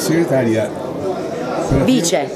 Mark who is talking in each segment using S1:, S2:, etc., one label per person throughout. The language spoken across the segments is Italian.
S1: segretaria
S2: vice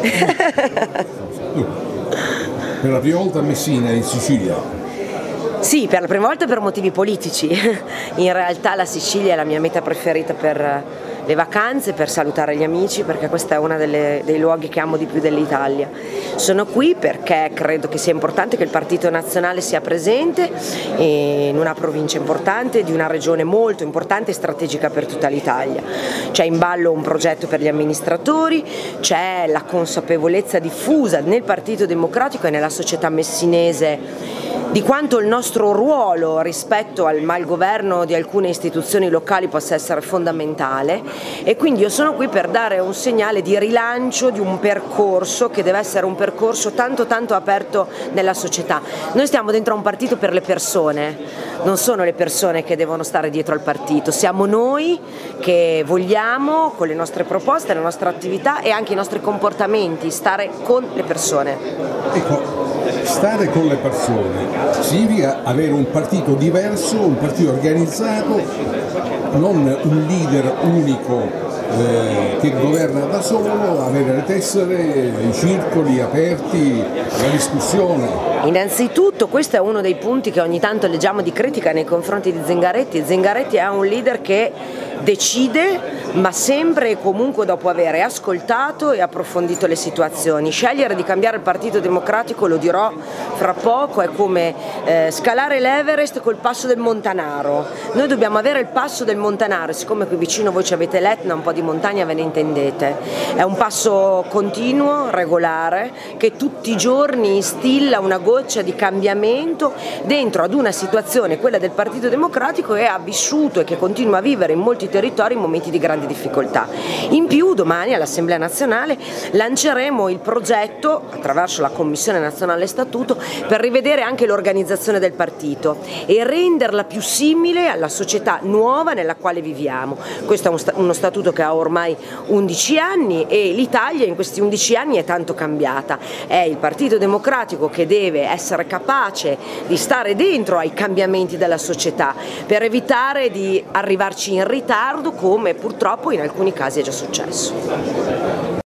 S1: per la prima volta a Messina, in Sicilia.
S2: Sì, per la prima volta per motivi politici. In realtà la Sicilia è la mia meta preferita per le vacanze, per salutare gli amici, perché questo è uno dei luoghi che amo di più dell'Italia. Sono qui perché credo che sia importante che il Partito Nazionale sia presente in una provincia importante, di una regione molto importante e strategica per tutta l'Italia. C'è in ballo un progetto per gli amministratori, c'è la consapevolezza diffusa nel Partito Democratico e nella società messinese di quanto il nostro ruolo rispetto al malgoverno di alcune istituzioni locali possa essere fondamentale, e quindi io sono qui per dare un segnale di rilancio di un percorso che deve essere un percorso tanto aperto nella società. Noi stiamo dentro a un partito per le persone, non sono le persone che devono stare dietro al partito, siamo noi che vogliamo, con le nostre proposte, la nostra attività e anche i nostri comportamenti, stare con le persone.
S1: Ecco, stare con le persone significa avere un partito diverso, un partito organizzato, non un leader unico che governa da solo, avere le tessere, i circoli aperti, la discussione.
S2: Innanzitutto questo è uno dei punti che ogni tanto leggiamo di critica nei confronti di Zingaretti. Zingaretti è un leader che decide, ma sempre e comunque dopo aver ascoltato e approfondito le situazioni. Scegliere di cambiare il Partito Democratico, lo dirò fra poco, è come scalare l'Everest col passo del Montanaro. Noi dobbiamo avere il passo del Montanaro, siccome qui vicino voi ci avete l'Etna, un po' di montagna ve ne intendete. È un passo continuo, regolare, che tutti i giorni instilla una goccia di cambiamento dentro ad una situazione, quella del Partito Democratico, che ha vissuto e che continua a vivere in molti territori momenti di grandi difficoltà. In più domani all'Assemblea Nazionale lanceremo il progetto attraverso la Commissione Nazionale Statuto per rivedere anche l'organizzazione del partito e renderla più simile alla società nuova nella quale viviamo. Questo è uno statuto che ha ormai 11 anni e l'Italia in questi 11 anni è tanto cambiata. È il Partito Democratico che deve essere capace di stare dentro ai cambiamenti della società per evitare di arrivarci in ritardo, come purtroppo in alcuni casi è già successo.